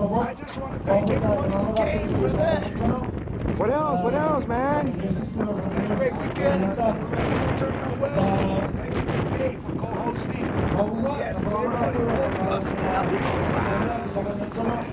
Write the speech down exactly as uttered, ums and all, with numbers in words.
I just want to thank everyone who came, brother. What else? What else, man? Had a great weekend. Radio turned out well. Thank you to Dave for co-hosting. Yes, to everybody who voted us. Love you.